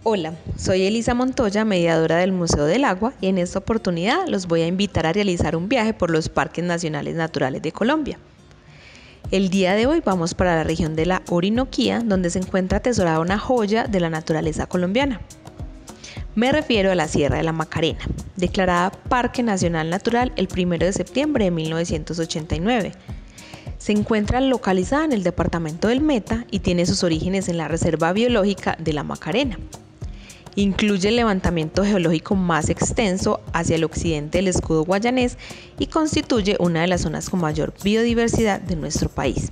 Hola, soy Elisa Montoya, mediadora del Museo del Agua, y en esta oportunidad los voy a invitar a realizar un viaje por los Parques Nacionales Naturales de Colombia. El día de hoy vamos para la región de la Orinoquía, donde se encuentra atesorada una joya de la naturaleza colombiana. Me refiero a la Sierra de la Macarena, declarada Parque Nacional Natural el 1 de septiembre de 1989. Se encuentra localizada en el departamento del Meta y tiene sus orígenes en la Reserva Biológica de la Macarena. Incluye el levantamiento geológico más extenso hacia el occidente del escudo guayanés y constituye una de las zonas con mayor biodiversidad de nuestro país.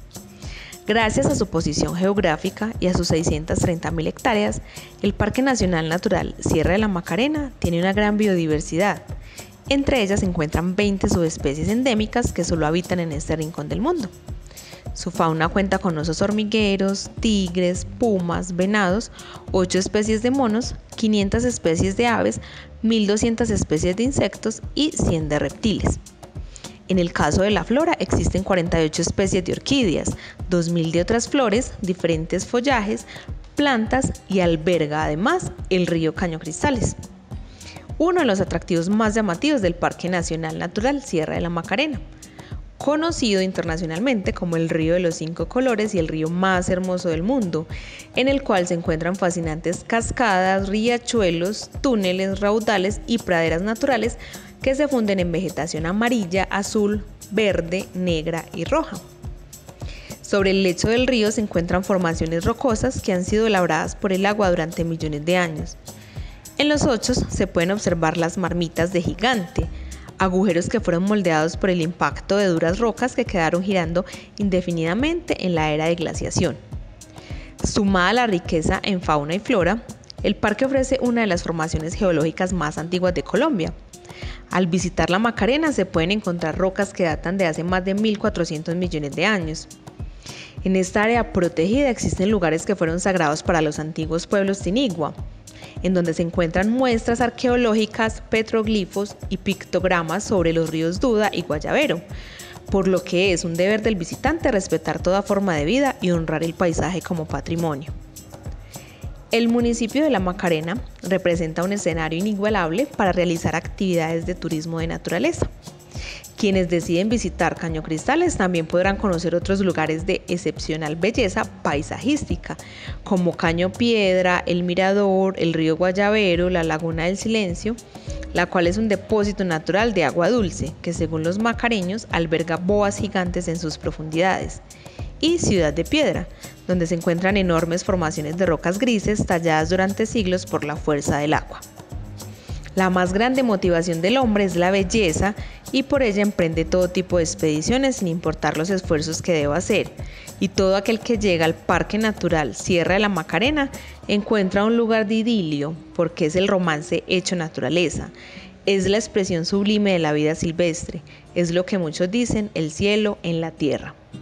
Gracias a su posición geográfica y a sus 630.000 hectáreas, el Parque Nacional Natural Sierra de la Macarena tiene una gran biodiversidad. Entre ellas se encuentran 20 subespecies endémicas que solo habitan en este rincón del mundo. Su fauna cuenta con osos hormigueros, tigres, pumas, venados, 8 especies de monos, 500 especies de aves, 1.200 especies de insectos y 100 de reptiles. En el caso de la flora existen 48 especies de orquídeas, 2.000 de otras flores, diferentes follajes, plantas y alberga además el río Caño Cristales. Uno de los atractivos más llamativos del Parque Nacional Natural Sierra de la Macarena, conocido internacionalmente como el río de los 5 colores y el río más hermoso del mundo, en el cual se encuentran fascinantes cascadas, riachuelos, túneles, raudales y praderas naturales que se funden en vegetación amarilla, azul, verde, negra y roja. Sobre el lecho del río se encuentran formaciones rocosas que han sido labradas por el agua durante millones de años. En los ochos se pueden observar las marmitas de gigante, agujeros que fueron moldeados por el impacto de duras rocas que quedaron girando indefinidamente en la era de glaciación. Sumada a la riqueza en fauna y flora, el parque ofrece una de las formaciones geológicas más antiguas de Colombia. Al visitar la Macarena se pueden encontrar rocas que datan de hace más de 1.400 millones de años. En esta área protegida existen lugares que fueron sagrados para los antiguos pueblos tinigua, en donde se encuentran muestras arqueológicas, petroglifos y pictogramas sobre los ríos Duda y Guayavero, por lo que es un deber del visitante respetar toda forma de vida y honrar el paisaje como patrimonio. El municipio de La Macarena representa un escenario inigualable para realizar actividades de turismo de naturaleza. Quienes deciden visitar Caño Cristales también podrán conocer otros lugares de excepcional belleza paisajística, como Caño Piedra, el Mirador, el río Guayavero, la Laguna del Silencio, la cual es un depósito natural de agua dulce, que según los macareños alberga boas gigantes en sus profundidades, y Ciudad de Piedra, donde se encuentran enormes formaciones de rocas grises talladas durante siglos por la fuerza del agua. La más grande motivación del hombre es la belleza y por ella emprende todo tipo de expediciones sin importar los esfuerzos que deba hacer. Y todo aquel que llega al Parque Natural Sierra de la Macarena encuentra un lugar de idilio porque es el romance hecho naturaleza. Es la expresión sublime de la vida silvestre. Es lo que muchos dicen el cielo en la tierra.